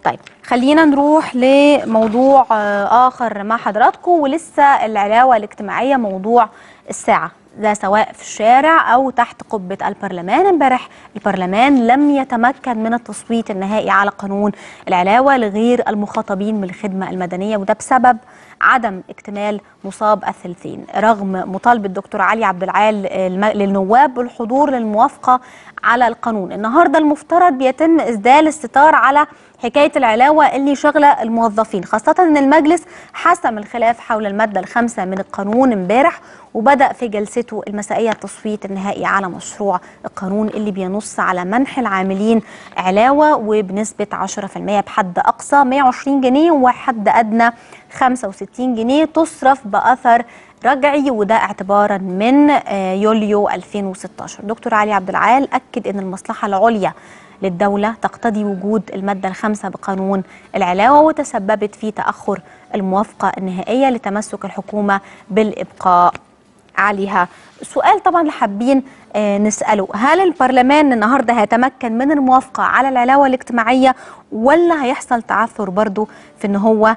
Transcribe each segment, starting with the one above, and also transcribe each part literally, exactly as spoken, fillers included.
طيب خلينا نروح لموضوع آخر مع حضراتكم، ولسه العلاوة الاجتماعية موضوع الساعة ده، سواء في الشارع أو تحت قبة البرلمان. امبارح البرلمان لم يتمكن من التصويت النهائي على قانون العلاوة لغير المخاطبين من الخدمة المدنية، وده بسبب عدم اكتمال نصاب الثلثين، رغم مطالبة الدكتور علي عبد العال للنواب بالحضور للموافقة على القانون. النهارده المفترض بيتم إسدال الستار على حكاية العلاوة اللي شغلة الموظفين، خاصة أن المجلس حسم الخلاف حول المادة الخامسة من القانون امبارح، وبدأ في جلسته المسائية التصويت النهائي على مشروع القانون اللي بينص على منح العاملين علاوة وبنسبة عشرة في المئة بحد أقصى مئة وعشرين جنيه وحد أدنى خمسة وستين جنيه تصرف بأثر رجعي، وده اعتبارا من يوليو ألفين وستة عشر. دكتور علي عبد العال أكد أن المصلحة العليا للدولة تقتضي وجود المادة الخامسة بقانون العلاوة، وتسببت في تأخر الموافقة النهائية لتمسك الحكومة بالإبقاء عليها. السؤال طبعا اللي حابين آه نسأله، هل البرلمان النهاردة هيتمكن من الموافقة على العلاوة الاجتماعية، ولا هيحصل تعثر برضو في ان هو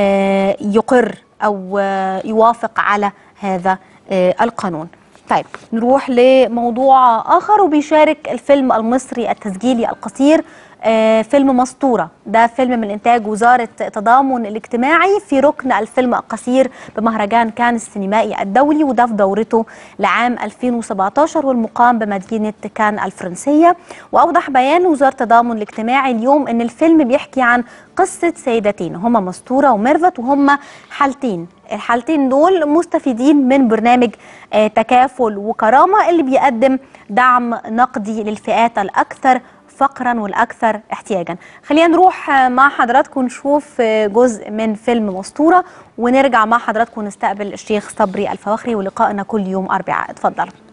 آه يقر او آه يوافق على هذا آه القانون؟ طيب نروح لموضوع آخر، وبيشارك الفيلم المصري التسجيلي القصير آه فيلم مسطورة، ده فيلم من إنتاج وزارة التضامن الاجتماعي في ركن الفيلم القصير بمهرجان كان السينمائي الدولي، وده في دورته لعام ألفين وسبعة عشر والمقام بمدينة كان الفرنسية. وأوضح بيان وزارة التضامن الاجتماعي اليوم أن الفيلم بيحكي عن قصة سيدتين هما مسطورة وميرفت، وهما حالتين، الحالتين دول مستفيدين من برنامج آه تكافل وكرامة اللي بيقدم دعم نقدي للفئات الأكثر فقرا والأكثر احتياجا. خلينا نروح مع حضراتكم نشوف جزء من فيلم مسطورة، ونرجع مع حضراتكم نستقبل الشيخ صبري الفواخري، ولقائنا كل يوم أربعاء. اتفضل.